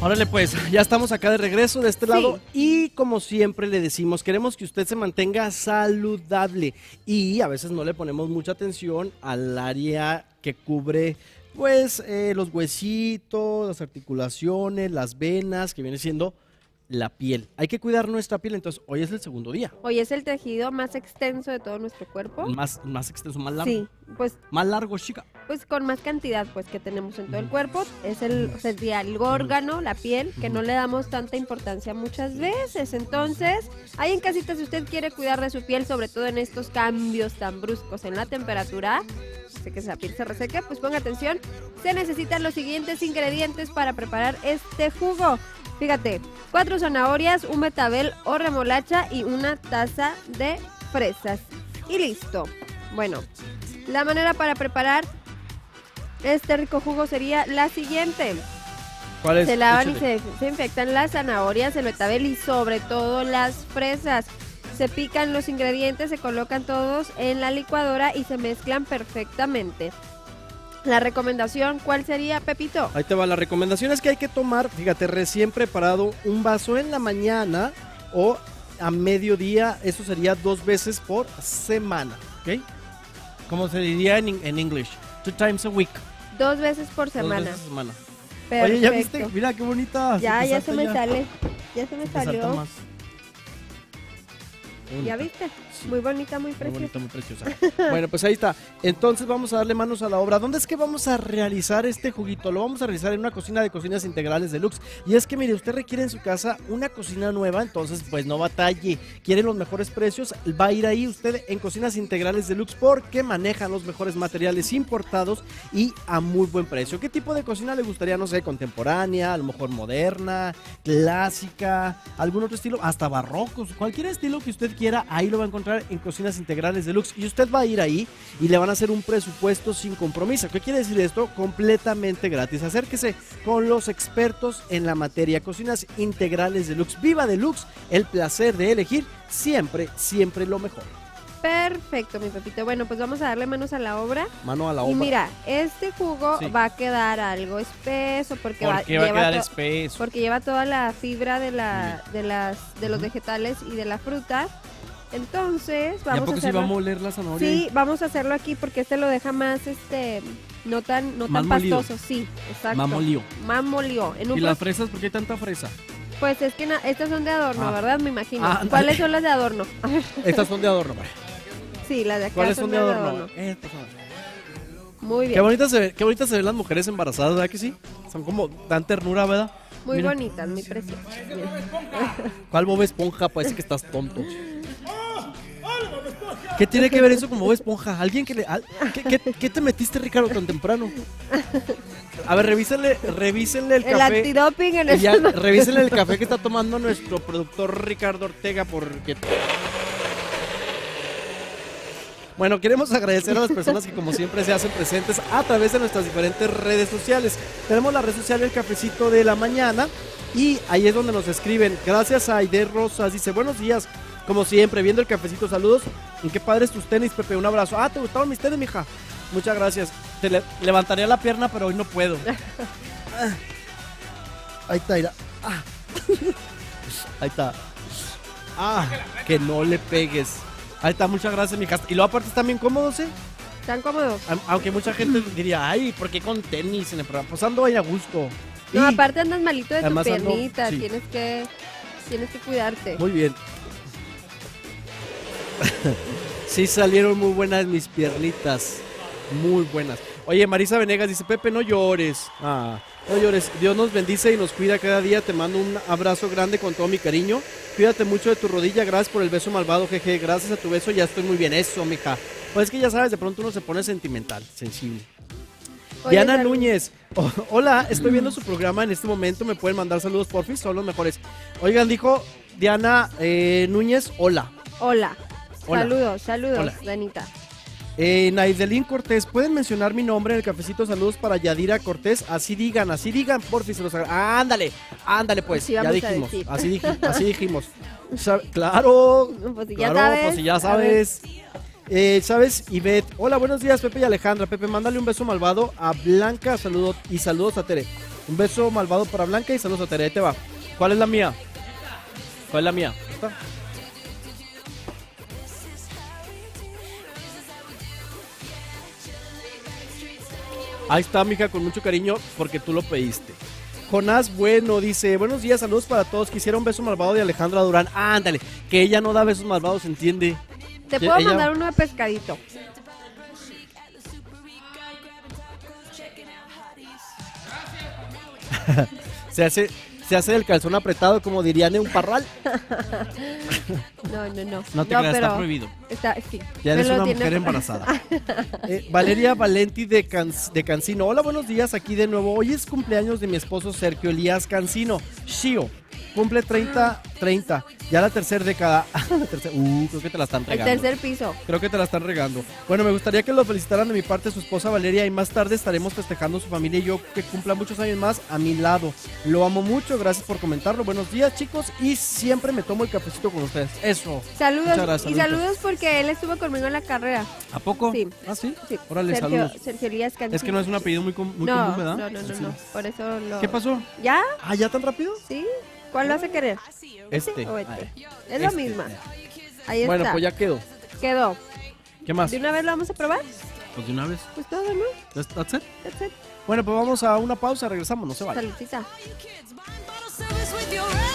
Órale pues, ya estamos acá de regreso de este lado y como siempre le decimos, queremos que usted se mantenga saludable y a veces no le ponemos mucha atención al área que cubre pues los huesitos, las articulaciones, las venas, que viene siendo la piel. Hay que cuidar nuestra piel, entonces hoy es el segundo día. Hoy es el tejido más extenso de todo nuestro cuerpo. Más extenso, más largo. Sí, pues más largo, chica. Pues con más cantidad pues que tenemos en todo el cuerpo. Sería el órgano, la piel, que no le damos tanta importancia muchas veces. Entonces, ahí en casita, si usted quiere cuidar de su piel, sobre todo en estos cambios tan bruscos en la temperatura, sé que esa piel se reseque, pues ponga atención. Se necesitan los siguientes ingredientes para preparar este jugo. Fíjate, 4 zanahorias, un betabel o remolacha y una taza de fresas. Y listo. Bueno, la manera para preparar este rico jugo sería la siguiente. ¿Cuál es? Se lavan y se desinfectan las zanahorias, el betabel y sobre todo las fresas. Se pican los ingredientes, se colocan todos en la licuadora y se mezclan perfectamente. La recomendación, ¿cuál sería, Pepito? Ahí te va, la recomendación es que hay que tomar, fíjate, recién preparado, un vaso en la mañana o a mediodía, eso sería 2 veces por semana, ¿ok? Como se diría en English, 2 times a week. 2 veces por semana. 2 veces por semana. Perfecto. Oye, ¿ya viste? Mira qué bonita. Ya se me sale. Ya se me Te salta salió. más. ¿Ya viste? Sí. Muy bonita, muy preciosa. Muy preciosa. Bueno, pues ahí está. Entonces vamos a darle manos a la obra. ¿Dónde es que vamos a realizar este juguito? Lo vamos a realizar en una cocina de Cocinas Integrales Deluxe. Y es que, mire, usted requiere en su casa una cocina nueva, entonces pues no batalle. ¿Quiere los mejores precios? Va a ir ahí usted en Cocinas Integrales Deluxe porque manejan los mejores materiales importados y a muy buen precio. ¿Qué tipo de cocina le gustaría? No sé, contemporánea, a lo mejor moderna, clásica, algún otro estilo, hasta barrocos, cualquier estilo que usted quiera, ahí lo va a encontrar en Cocinas Integrales Deluxe y usted va a ir ahí y le van a hacer un presupuesto sin compromiso. ¿Qué quiere decir esto? Completamente gratis. Acérquese con los expertos en la materia. Cocinas Integrales Deluxe. Viva Deluxe, el placer de elegir siempre, siempre lo mejor. Perfecto, mi Pepito. Bueno, pues vamos a darle manos a la obra. Mano a la obra. Y mira, este jugo va a quedar algo espeso porque va a quedar espeso. Porque lleva toda la fibra de los vegetales y de la fruta. Entonces, vamos a hacerlo. ¿Sí va a moler la zanahoria? Sí, vamos a hacerlo aquí porque este lo deja más no tan pastoso, sí, exacto. Más molido. ¿Y las fresas? ¿Por qué hay tanta fresa? Pues es que estas son de adorno, ¿verdad? Me imagino. ¿Cuáles son las de adorno? Estas son de adorno, sí, las de acá. ¿Cuáles son de adorno? Muy bien. Qué bonitas se ven las mujeres embarazadas, ¿verdad que sí? Son como, dan ternura, ¿verdad? Muy bonitas, muy preciosas. ¿Cuál Bob Esponja? Parece que estás tonto. ¿Qué tiene que ver eso con Bob Esponja? ¿Alguien que le... ¿Qué te metiste, Ricardo, tan temprano? A ver, revísenle el café. El antidoping en el... Revísenle el café que está tomando nuestro productor Ricardo Ortega porque... Bueno, queremos agradecer a las personas que como siempre se hacen presentes a través de nuestras diferentes redes sociales. Tenemos la red social El Cafecito de la Mañana y ahí es donde nos escriben. Gracias a Aide Rosas, dice, buenos días, como siempre, viendo el cafecito, saludos. ¿En qué padres tus tenis, Pepe? Un abrazo. ¿Te gustaron mis tenis, mija? Muchas gracias. Te levantaría la pierna, pero hoy no puedo. Ahí está, mira. Ahí está. Que no le pegues. Ahí está, muchas gracias, mija. Y luego aparte están bien cómodos, ¿eh? Están cómodos. Aunque mucha gente diría, ay, ¿por qué con tenis en el programa? Pues ando ahí a gusto. No, aparte andas malito de tu piernita, sí. tienes que cuidarte. Muy bien. Sí, salieron muy buenas mis piernitas. Muy buenas. Oye, Marisa Venegas dice, Pepe, no llores. No llores. Dios nos bendice y nos cuida cada día. Te mando un abrazo grande con todo mi cariño. Cuídate mucho de tu rodilla. Gracias por el beso malvado, jeje. Gracias a tu beso ya estoy muy bien. Eso, mija. Pues es que ya sabes, de pronto uno se pone sentimental, sensible. Oye, Diana Núñez. Hola, estoy viendo su programa en este momento. ¿Me pueden mandar saludos, porfis? Son los mejores. Oigan, dijo Diana Núñez, hola. Hola. Saludos, hola. Danita. Naidelín Cortés, ¿pueden mencionar mi nombre en el cafecito? Saludos para Yadira Cortés. Así digan, porfis. Ándale, pues. Sí, ya dijimos. Así dijimos. Claro. Pues si ya sabes. ¿Sabes? Ivette. Hola, buenos días, Pepe y Alejandra. Pepe, mándale un beso malvado a Blanca. Saludos a Tere. Un beso malvado para Blanca y saludos a Tere. Ahí te va. ¿Cuál es la mía? ¿Cuál es la mía? ¿Esta? Ahí está, mija, con mucho cariño, porque tú lo pediste. Jonás Bueno dice, buenos días, saludos para todos. Quisiera un beso malvado de Alejandra Durán. Ándale, que ella no da besos malvados, ¿entiende? Te puedo mandar uno de pescadito. Se hace el calzón apretado, como dirían en un parral. No. No te creas, está prohibido. Sí. Ya eres una mujer embarazada. Valeria Valenti de Cancino. Hola, buenos días, aquí de nuevo. Hoy es cumpleaños de mi esposo Sergio Elías Cancino. Shio. Cumple 30. Ya la tercera década. Creo que te la están regando. El tercer piso. Creo que te la están regando. Bueno, me gustaría que lo felicitaran de mi parte su esposa Valeria y más tarde estaremos festejando su familia y yo que cumpla muchos años más a mi lado. Lo amo mucho, gracias por comentarlo. Buenos días, chicos, y siempre me tomo el cafecito con ustedes. Eso. Saludos. Muchas gracias, y saludos porque él estuvo conmigo en la carrera. ¿A poco? Sí. ¿Ah, sí? Sí. Órale, saludos. Sergio Elías Cancino. Es que no es un apellido muy común, ¿verdad? No. Por eso lo... ¿Qué pasó? ¿Ya? ¿Ah, ya tan rápido? Sí. ¿Cuál lo hace querer? Este. ¿O este? Ay, Es la misma. Ahí bueno, está. pues ya quedó. Quedó. ¿Qué más? ¿De una vez lo vamos a probar? Pues de una vez. Pues todo, ¿no? That's it. That's it. Bueno, pues vamos a una pausa, regresamos, no se vayan. Saludcita. Kids buying bottle service with your